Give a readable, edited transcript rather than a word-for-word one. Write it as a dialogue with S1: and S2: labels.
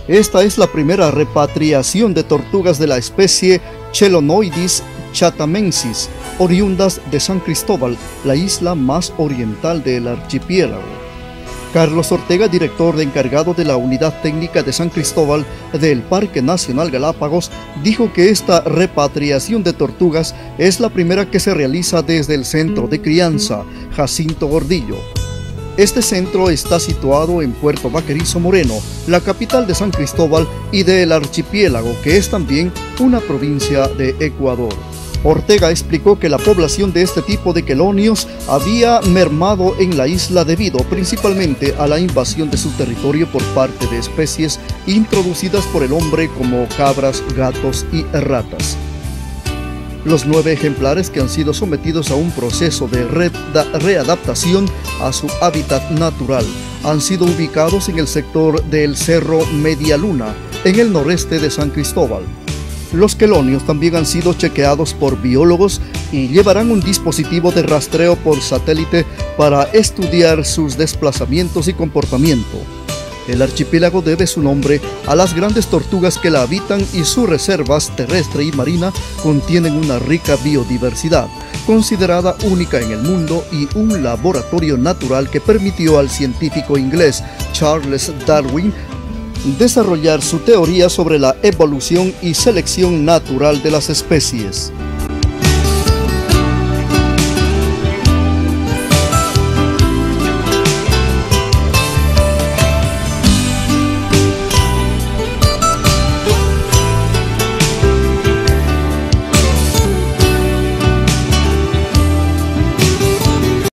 S1: Esta es la primera repatriación de tortugas de la especie Chelonoidis chathamensis, oriundas de San Cristóbal, la isla más oriental del archipiélago. Carlos Ortega, director encargado de la Unidad Técnica de San Cristóbal del Parque Nacional Galápagos, dijo que esta repatriación de tortugas es la primera que se realiza desde el centro de crianza Jacinto Gordillo. Este centro está situado en Puerto Vaquerizo Moreno, la capital de San Cristóbal y del archipiélago, que es también una provincia de Ecuador. Ortega explicó que la población de este tipo de quelonios había mermado en la isla debido principalmente a la invasión de su territorio por parte de especies introducidas por el hombre como cabras, gatos y ratas. Los 9 ejemplares que han sido sometidos a un proceso de readaptación a su hábitat natural han sido ubicados en el sector del Cerro Medialuna, en el noreste de San Cristóbal. Los quelonios también han sido chequeados por biólogos y llevarán un dispositivo de rastreo por satélite para estudiar sus desplazamientos y comportamiento. El archipiélago debe su nombre a las grandes tortugas que la habitan y sus reservas terrestre y marina contienen una rica biodiversidad, considerada única en el mundo y un laboratorio natural que permitió al científico inglés Charles Darwin desarrollar su teoría sobre la evolución y selección natural de las especies.